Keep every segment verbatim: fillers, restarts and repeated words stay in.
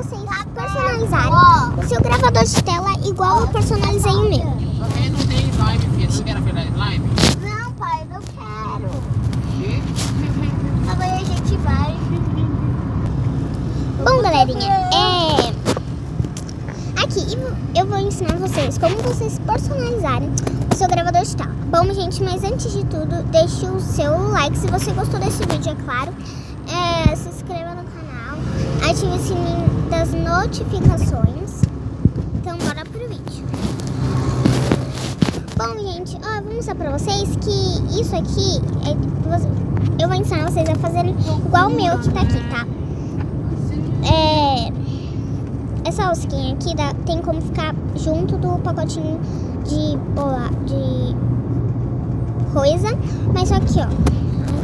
vocês personalizarem o seu gravador de tela igual eu personalizei o meu. Só que não tem live, filha. Você não quer ver live? Não, pai, eu não quero. Amanhã a gente vai. Bom, galerinha, é... aqui eu vou ensinar vocês como vocês personalizarem o seu gravador de tela. Bom, gente, mas antes de tudo, deixe o seu like se você gostou desse vídeo, é claro. É, se inscreva no canal, ative o sininho das notificações. Então, bora pro vídeo. Bom, gente, ó, vou mostrar pra vocês que isso aqui, é, eu vou ensinar vocês a fazerem igual o meu que tá aqui, tá? É, essa alcinha aqui dá, tem como ficar junto do pacotinho de bola, de coisa, mas só aqui, ó.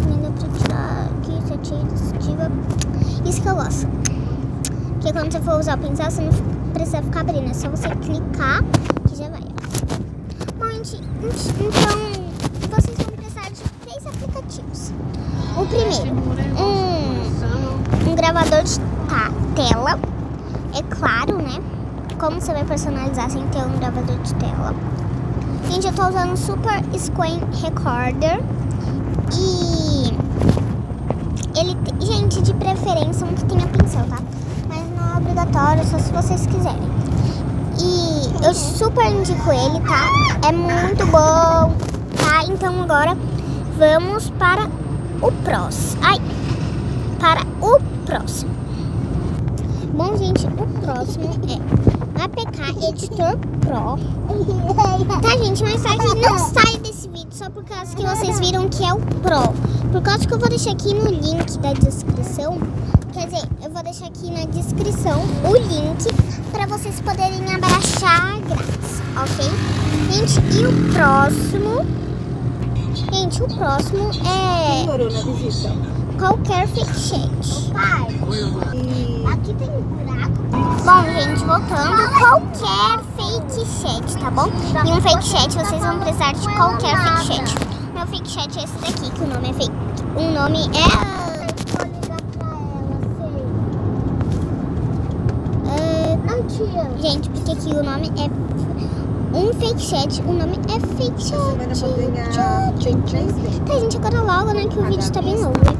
Isso que eu gosto. Porque quando você for usar o pincel, você não precisa ficar abrindo. É só você clicar que já vai, ó. Bom, gente, então vocês vão precisar de três aplicativos. O primeiro, um, um gravador de tá, tela. É claro, né? Como você vai personalizar sem ter um gravador de tela? Gente, eu tô usando o Super Screen Recorder. E ele, gente, de preferência um que tenha pincel, tá? Mas não é obrigatório, só se vocês quiserem. E eu super indico ele, tá? É muito bom, tá? Então agora vamos para o próximo. Ai, para o próximo. Bom, gente, o próximo é A P K Editor Pro. Tá, gente? Mas só que não sai desse vídeo só por causa que vocês viram que é o Pro. Por causa que eu vou deixar aqui no link da descrição. Quer dizer, eu vou deixar aqui na descrição o link para vocês poderem baixar grátis, ok? Gente, e o próximo... Gente, o próximo é... Qualquer Fake Shade. Pai, aqui tem um buraco. Bom, gente, voltando, qualquer Fake Shade, tá bom? E um Fake Shade, vocês vão precisar de qualquer Fake Shade. Meu Fake Shade é esse daqui, que o nome é fake. O nome é... é... Não, tia. Gente, porque aqui o nome é... Um Fake Shade, o nome é Fake Shade. Tá, gente, agora logo, né, que o vídeo tá bem longo.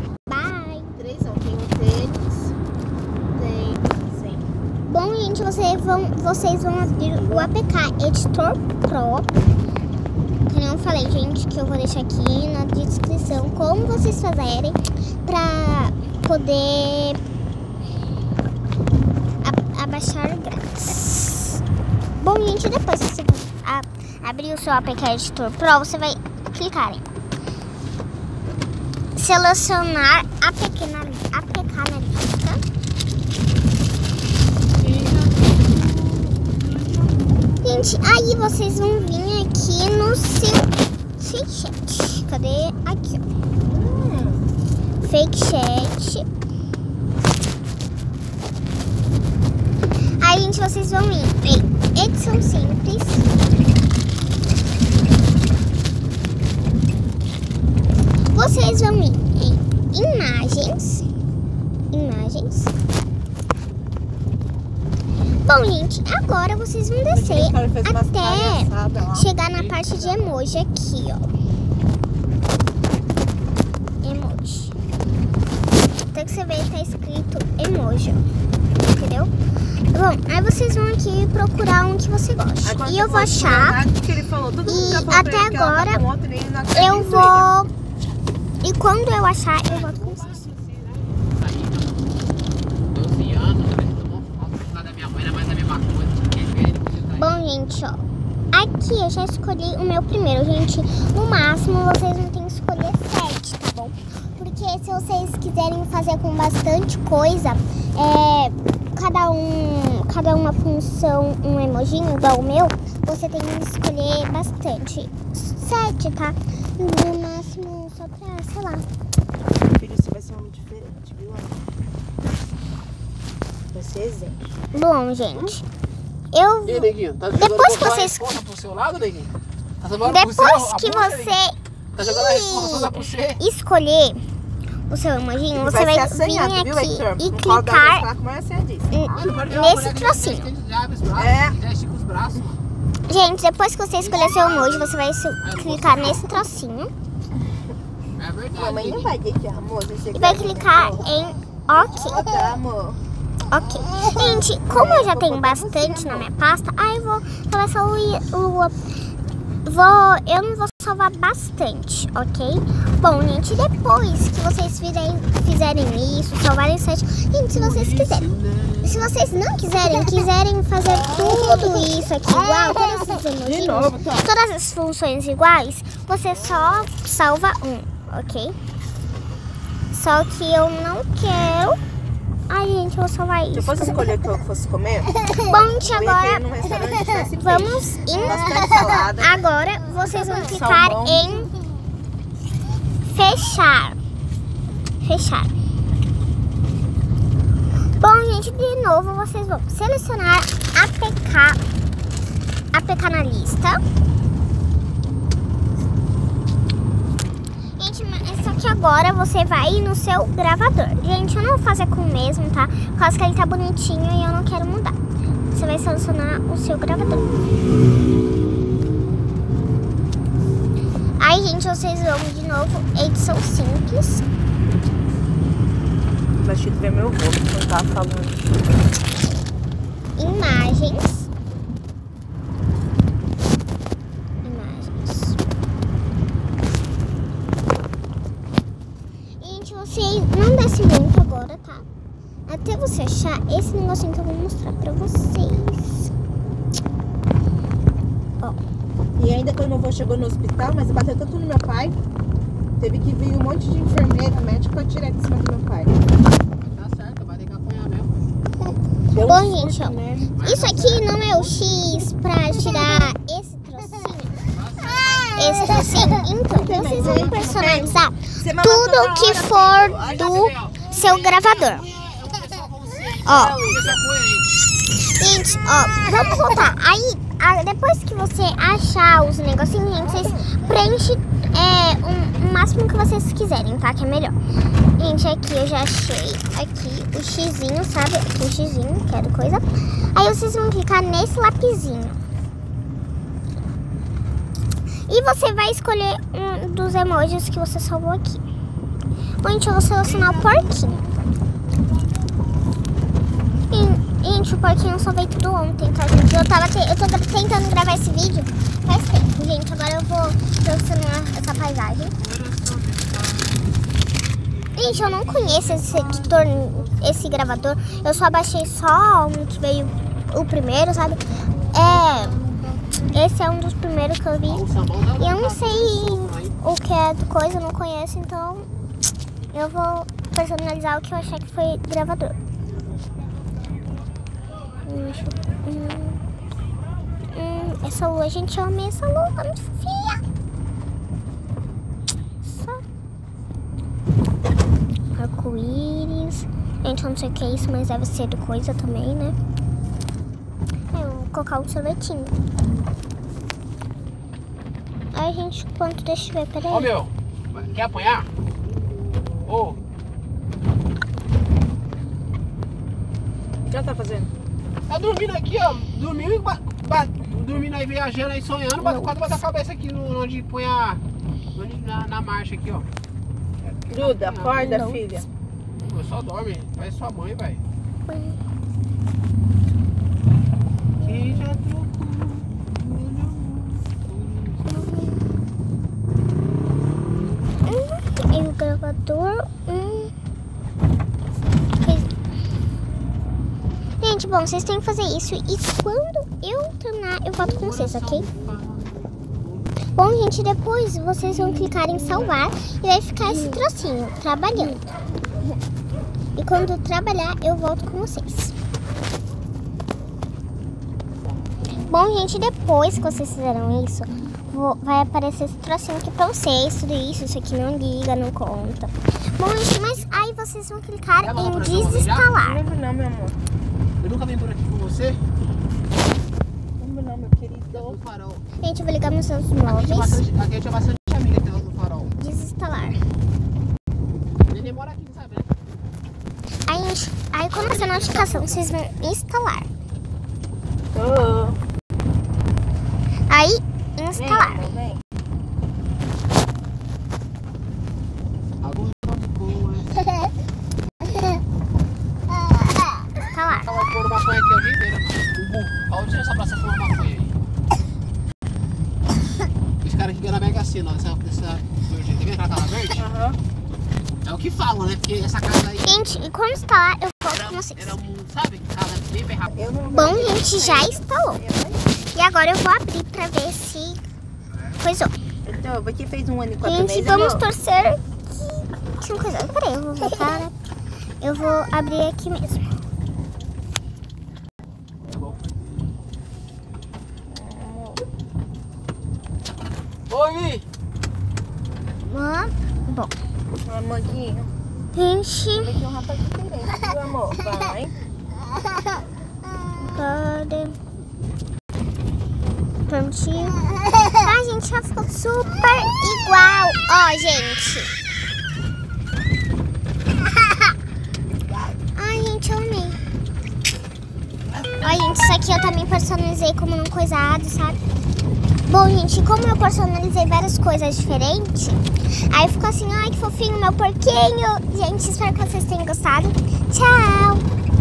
Bom, gente, vocês vão, vocês vão abrir o A P K Editor Pro. Como eu falei, gente, que eu vou deixar aqui na descrição como vocês fazerem pra poder abaixar grátis. Bom, gente, depois que você a, abrir o seu A P K Editor Pro, você vai clicar em selecionar a pequena A P K na lista. Gente, aí vocês vão vir aqui no seu Fake Shade. Cadê? Aqui, ó. Fake Shade. Aí, gente, vocês vão ir em edição simples. Vocês vão ir em imagens. Imagens. Bom, gente, agora vocês vão descer até chegar na parte de emoji aqui, ó. Emoji. Até que você vê que tá escrito emoji, ó. Entendeu? Bom, aí vocês vão aqui procurar um que você gosta. E eu vou achar. E até agora eu vou... E quando eu achar, eu volto com vocês. Bom, gente, ó, aqui eu já escolhi o meu primeiro, gente. No máximo, vocês não tem que escolher sete, tá bom? Porque se vocês quiserem fazer com bastante coisa, é, cada um, cada uma função, um emojinho igual o meu, você tem que escolher bastante. Sete, tá? No máximo, só pra, sei lá. Filho, isso vai ser um diferente, viu? Vai ser exemplo. Bom, gente... Eu... E aí, Neguinho, tá depois que vocês... pro seu lado, Neguinho? Tá depois que você tá jogando a resposta toda pro você? escolher o seu emojinho, Ele você vai, ser vir assanhado, aqui viu, Heitor? e No colo da clicar Jéssica, como é a senha disso. n- Ah, não pode ver uma nesse mulher que trocinho. já- já abre os braços, É. já estica os braços, mano. Gente, depois que você escolher seu emoji, você vai su- clicar nesse trocinho É verdade. Mamãe não vai deixar, amor. Você e vai quer, clicar amor? em OK. Ó, tá, amor. Ok. Gente, como eu já tenho bastante na minha pasta, aí eu vou salvar só o, o, vou, eu não vou salvar bastante, ok? Bom, gente, depois que vocês fizerem, fizerem isso, salvarem o site, gente, se vocês quiserem, se vocês não quiserem, quiserem fazer tudo isso aqui igual, todos esses emojis, De novo, tá. todas as funções iguais, você só salva um, ok? Só que eu não quero. Ai, gente, eu vou salvar Se eu isso. fosse escolher o que eu fosse comer, Bom, gente, eu ia agora ter num restaurante que tivesse peixe. vamos em... Bastante salada. Agora vocês vão clicar Salmão. em fechar. Fechar. Bom, gente, de novo vocês vão selecionar A P K, A P K na lista. Gente, mas só que agora você vai no seu gravador. Gente, eu não vou fazer com o mesmo, tá? Por causa que ele tá bonitinho e eu não quero mudar. Você vai selecionar o seu gravador. Aí, gente, vocês vão de novo, edição simples. Mas tinha que ver meu avô, que eu tava falando. Imagens. Imagens. Gente, vocês não desce muito agora, tá? Até você achar esse negocinho que eu vou mostrar pra vocês. Ó. E ainda quando meu avô chegou no hospital, mas bateu tanto no meu pai, teve que vir um monte de enfermeira, médico pra tirar de cima do meu pai. Tá certo, vai ter que apanhar mesmo. Deu Bom, um gente, susto, ó. né? Isso aqui não é o X pra tirar esse trocinho. Esse trocinho. Então, vocês vão personalizar Você mama toda tudo hora, que filho. for Ai, do seu gravador. Ó, gente, ó, vamos voltar. Aí, a- depois que você achar os negocinhos, gente, vocês preenchem é, um- o máximo que vocês quiserem, tá? Que é melhor. Gente, aqui eu já achei aqui o xizinho, sabe? Aqui o xizinho, quero coisa. Aí vocês vão clicar nesse lapisinho. E você vai escolher um dos emojis que você salvou aqui. Bom, gente, eu vou selecionar o porquinho. E, gente, o porquinho eu salvei tudo ontem, tá, gente? Eu, tava te, eu tô tentando gravar esse vídeo faz tempo, gente. Agora eu vou selecionar essa paisagem. Gente, eu não conheço esse editor, esse gravador. Eu só baixei só um que veio o primeiro, sabe? É, esse é um dos primeiros que eu vi. E eu não sei o que é do coisa, eu não conheço, então eu vou personalizar o que eu achei que foi gravador. Deixa eu- hum, hum, essa lua, gente, eu amei essa lua, muito fofinha. Só. Arco-íris. Gente, eu não sei o que é isso, mas deve ser do coisa também, né? É, eu vou colocar um sorvetinho. Ai, gente, quanto? Deixa eu ver, peraí. Ô, meu, quer apanhar? Ô, O que ela tá fazendo? tá dormindo aqui, ó. Dormiu e ba- ba- dormindo aí, viajando aí, sonhando. Bate, quase bate a cabeça aqui no, onde põe a. onde- na, na marcha aqui, ó. Duda, acorda, Não. filha. Pô, só dorme, faz sua mãe, velho. Que já trocou. E o gravador. Hum. Gente, bom, vocês têm que fazer isso. E quando eu terminar, eu volto com vocês, ok? Bom, gente, depois vocês vão clicar em salvar e vai ficar esse trocinho trabalhando. E quando trabalhar, eu volto com vocês. Bom, gente, depois que vocês fizeram isso, vou- vai aparecer esse trocinho aqui pra vocês. Tudo isso, isso aqui não liga, não conta. Bom, gente, mas aí vocês vão clicar Quer uma em operação Não desinstalar. lembro não, meu amor. Eu nunca vim por aqui com você. Não lembro não, meu querido. No farol. Gente, eu vou ligar meus seus Aqui tinha móveis. bastante, aqui tinha bastante amiga que tem no farol. Desinstalar. Ele demora Aí quando essa notificação, vocês vão instalar. Oh. Aí, instalar. Vem, vem. Instalar. Ela vai pôr maconha aqui o dia inteiro. O burro. Onde é essa pra você fumar maconha aí? Os caras que ganham na Mega Sena, essa verde. Tá vendo aquela tela verde? Aham. É o que falam, né? Porque essa casa aí. Gente, e quando instalar, eu volto Era, com vocês. era um, sabe? Casa bem bem rápido. Eu não Bom, vou- gente, já instalou. E agora eu vou abrir pra ver se coisou. Então, você fez um ano e quatro Gente, meses, vamos amor? torcer que, que não coisou. Peraí, eu vou botar, né? Eu vou abrir aqui mesmo. Oi! Ah, bom, Amorzinho, gente, aqui um rapaz diferente, viu, amor? Vai. agora... Prontinho. Ah, gente, já ficou super igual. Ó, gente. Ai, gente, eu amei. Ó, gente, isso aqui eu também personalizei como num coisado, sabe? Bom, gente, como eu personalizei várias coisas diferentes, aí ficou assim, ai, que fofinho, meu porquinho. Gente, espero que vocês tenham gostado. Tchau!